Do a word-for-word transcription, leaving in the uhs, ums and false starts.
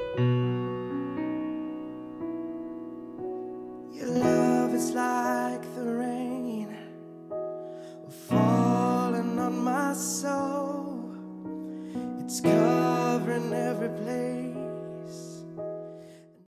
Your love is like the rain falling on my soul. It's covering every place